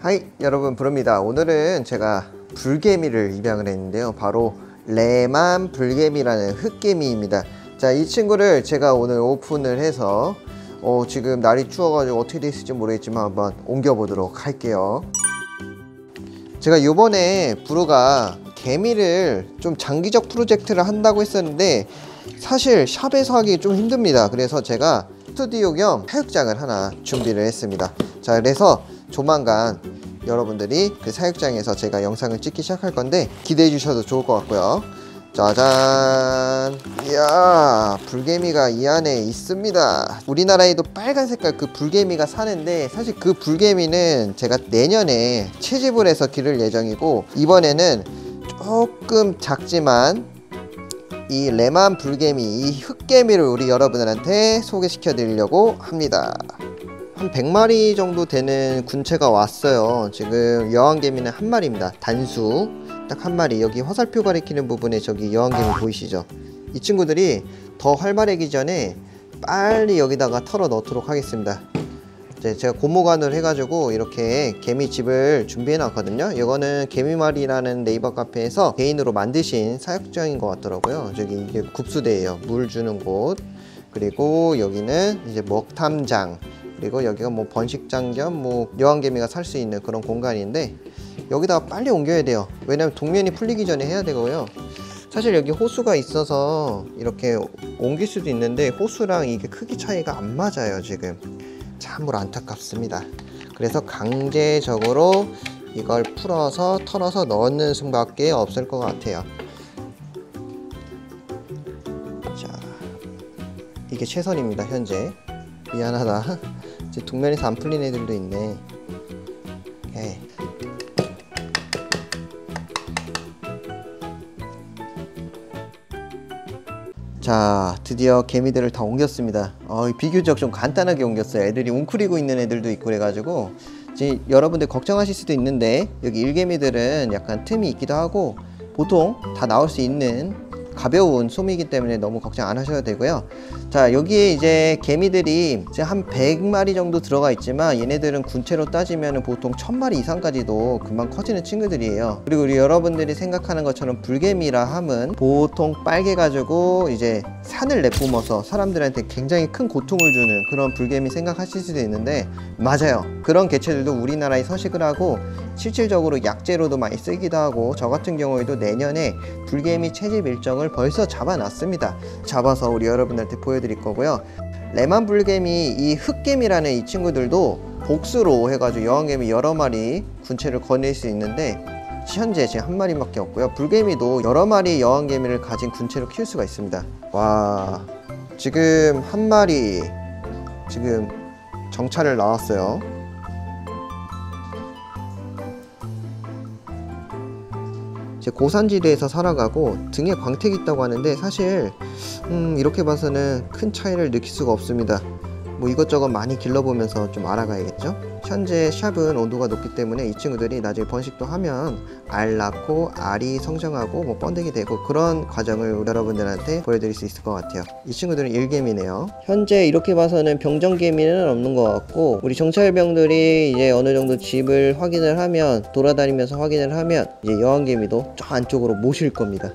하이 여러분, 부릅니다. 오늘은 제가 불개미를 입양을 했는데요, 바로 레만 불개미라는 흑개미입니다. 자, 이 친구를 제가 오늘 오픈을 해서 지금 날이 추워가지고 어떻게 돼 있을지 모르겠지만 한번 옮겨보도록 할게요. 제가 요번에 부루가 개미를 좀 장기적 프로젝트를 한다고 했었는데 사실 샵에서 하기 좀 힘듭니다. 그래서 제가 스튜디오 겸 사육장을 하나 준비를 했습니다. 자, 그래서 조만간 여러분들이 그 사육장에서 제가 영상을 찍기 시작할 건데 기대해 주셔도 좋을 것 같고요. 짜잔! 이야, 불개미가 이 안에 있습니다. 우리나라에도 빨간 색깔 그 불개미가 사는데 사실 그 불개미는 제가 내년에 채집을 해서 기를 예정이고, 이번에는 조금 작지만 이 레만 불개미, 이 흑개미를 우리 여러분들한테 소개시켜 드리려고 합니다. 한 100마리 정도 되는 군체가 왔어요. 지금 여왕개미는 한 마리입니다. 단수 딱 한 마리. 여기 화살표 가리키는 부분에 저기 여왕개미 보이시죠? 이 친구들이 더 활발해지기 전에 빨리 여기다가 털어 넣도록 하겠습니다. 제가 고무관을 해가지고 이렇게 개미집을 준비해 놨거든요. 이거는 개미말이라는 네이버 카페에서 개인으로 만드신 사육장인 것 같더라고요. 저기 이게 급수대예요. 물 주는 곳. 그리고 여기는 이제 먹탐장, 그리고 여기가 뭐 번식장 겸 뭐 여왕개미가 살 수 있는 그런 공간인데 여기다가 빨리 옮겨야 돼요. 왜냐면 동면이 풀리기 전에 해야 되고요. 사실 여기 호수가 있어서 이렇게 옮길 수도 있는데 호수랑 이게 크기 차이가 안 맞아요. 지금 참으로 안타깝습니다. 그래서 강제적으로 이걸 풀어서 털어서 넣는 수밖에 없을 것 같아요. 자, 이게 최선입니다. 현재. 미안하다. 이제 동면에서 안 풀린 애들도 있네. 오케이. 자, 드디어 개미들을 다 옮겼습니다. 비교적 좀 간단하게 옮겼어요. 애들이 웅크리고 있는 애들도 있고 그래가지고 이제 여러분들 걱정하실 수도 있는데 여기 일개미들은 약간 틈이 있기도 하고 보통 다 나올 수 있는 가벼운 솜이기 때문에 너무 걱정 안 하셔도 되고요. 자, 여기에 이제 개미들이 이제 한 100마리 정도 들어가 있지만 얘네들은 군체로 따지면 보통 1000마리 이상까지도 금방 커지는 친구들이에요. 그리고 우리 여러분들이 생각하는 것처럼 불개미라 함은 보통 빨개 가지고 이제 산을 내뿜어서 사람들한테 굉장히 큰 고통을 주는 그런 불개미 생각하실 수도 있는데, 맞아요. 그런 개체들도 우리나라에 서식을 하고 실질적으로 약재로도 많이 쓰기도 하고, 저 같은 경우에도 내년에 불개미 채집 일정을 벌써 잡아놨습니다. 잡아서 우리 여러분들한테 보여드릴 거고요. 레만 불개미, 이 흑개미라는 이 친구들도 복수로 해가지고 여왕개미 여러 마리 군체를 거닐 수 있는데 현재 지금 한 마리밖에 없고요. 불개미도 여러 마리 여왕개미를 가진 군체로 키울 수가 있습니다. 와, 지금 한 마리 지금 정찰을 나왔어요. 고산지대에서 살아가고 등에 광택이 있다고 하는데 사실 이렇게 봐서는 큰 차이를 느낄 수가 없습니다. 뭐 이것저것 많이 길러보면서 좀 알아가야겠죠. 현재 샵은 온도가 높기 때문에 이 친구들이 나중에 번식도 하면 알 낳고 알이 성장하고 뭐 번데기 되고 그런 과정을 여러분들한테 보여드릴 수 있을 것 같아요. 이 친구들은 일개미네요. 현재 이렇게 봐서는 병정개미는 없는 것 같고, 우리 정찰병들이 이제 어느 정도 집을 확인을 하면, 돌아다니면서 확인을 하면 이제 여왕개미도 저 안쪽으로 모실 겁니다.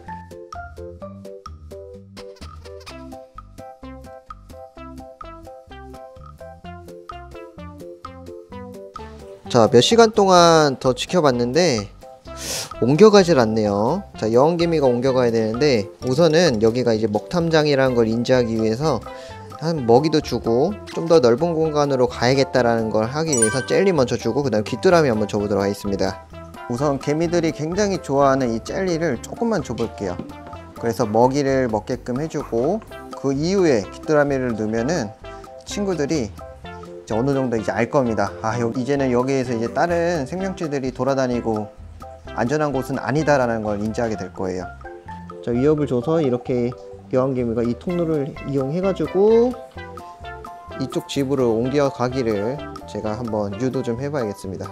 자, 몇 시간 동안 더 지켜봤는데 옮겨가질 않네요. 자, 여왕개미가 옮겨가야 되는데 우선은 여기가 이제 먹탐장이라는 걸 인지하기 위해서 한 먹이도 주고 좀 더 넓은 공간으로 가야겠다라는 걸 하기 위해서 젤리 먼저 주고 그 다음 귀뚜라미 한번 줘보도록 하겠습니다. 우선 개미들이 굉장히 좋아하는 이 젤리를 조금만 줘볼게요. 그래서 먹이를 먹게끔 해주고 그 이후에 귀뚜라미를 넣으면은 친구들이 어느 정도 이제 알 겁니다. 이제는 여기에서 이제 다른 생명체들이 돌아다니고 안전한 곳은 아니다라는 걸 인지하게 될 거예요. 자, 위협을 줘서 이렇게 여왕개미가 이 통로를 이용해 가지고 이쪽 집으로 옮겨 가기를 제가 한번 유도 좀 해봐야겠습니다.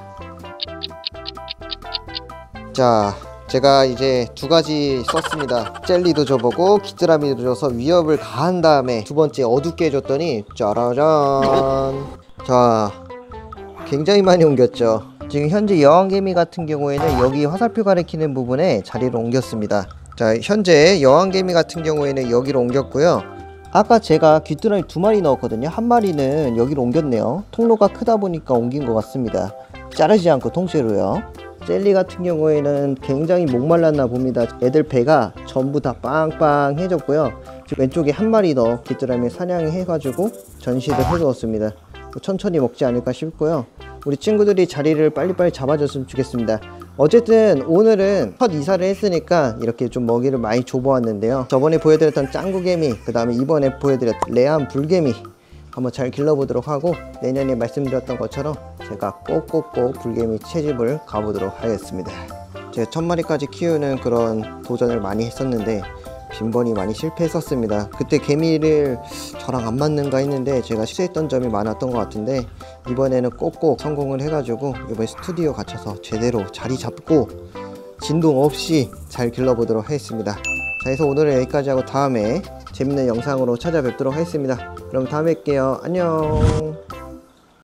자, 제가 이제 두 가지 썼습니다. 젤리도 줘보고 귀뚜라미도 줘서 위협을 가한 다음에 두 번째 어둡게 해줬더니 짜라잔. 자, 굉장히 많이 옮겼죠. 지금 현재 여왕개미 같은 경우에는 여기 화살표 가리키는 부분에 자리를 옮겼습니다. 자, 현재 여왕개미 같은 경우에는 여기로 옮겼고요. 아까 제가 귀뚜라미 2마리 넣었거든요. 한 마리는 여기로 옮겼네요. 통로가 크다 보니까 옮긴 것 같습니다. 자르지 않고 통째로요. 젤리 같은 경우에는 굉장히 목말랐나 봅니다. 애들 배가 전부 다 빵빵해졌고요. 지금 왼쪽에 한 마리 더 귀뚜라미 사냥해가지고 전시를 해두었습니다. 천천히 먹지 않을까 싶고요. 우리 친구들이 자리를 빨리빨리 잡아줬으면 좋겠습니다. 어쨌든 오늘은 첫 이사를 했으니까 이렇게 좀 먹이를 많이 줘보았는데요. 저번에 보여드렸던 짱구개미, 그 다음에 이번에 보여드렸던 레암 불개미 한번 잘 길러보도록 하고, 내년에 말씀드렸던 것처럼 제가 꼭꼭꼭 불개미 채집을 가보도록 하겠습니다. 제가 1000마리까지 키우는 그런 도전을 많이 했었는데 빈번히 많이 실패했었습니다. 그때 개미를 저랑 안 맞는가 했는데 제가 실수했던 점이 많았던 것 같은데, 이번에는 꼭꼭 성공을 해가지고 이번에 스튜디오 갇혀서 제대로 자리 잡고 진동 없이 잘 길러보도록 하겠습니다. 자, 그래서 오늘은 여기까지 하고 다음에 재밌는 영상으로 찾아뵙도록 하겠습니다. 그럼 다음에 뵐게요. 안녕.